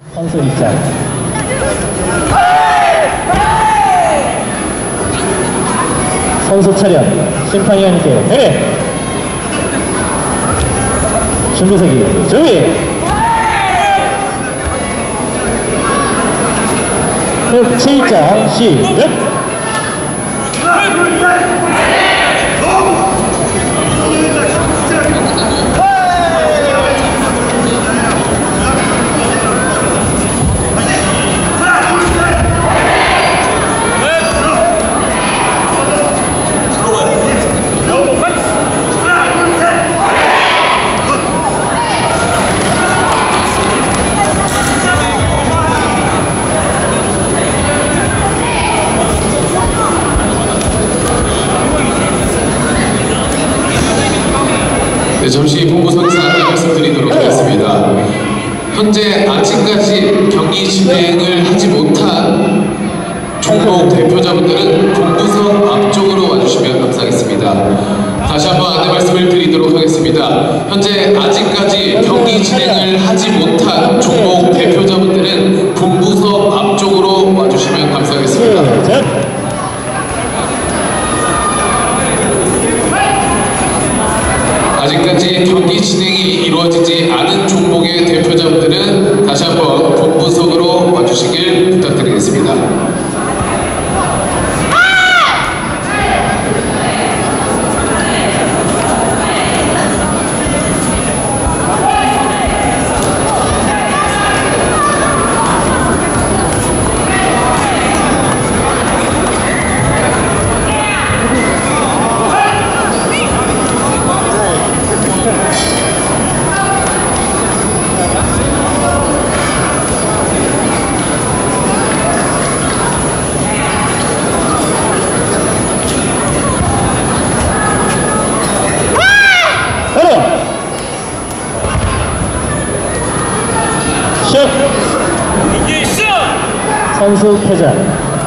선수 입장. 선수 차렷. 심판위원님께 대례. 준비석이 준비. 제1장 시작. 네, 잠시 본부석에서 안내 말씀드리도록 하겠습니다. 현재 아직까지 경기 진행을 하지 못한 종목 대표자분들은 본부석 앞쪽으로 와주시면 감사하겠습니다. 다시 한번 안내 말씀을 드리도록 하겠습니다. 현재 아직까지 경기 진행을 하지 못한 종목 대표자분들은 본부석 앞쪽으로 와주시면 감사하겠습니다. 아직까지 경기 진행이 이루어지지 않은 종목의 대표자분들은 다시 한번 본부석으로 와주시길 부탁드리겠습니다. 선수 퇴장.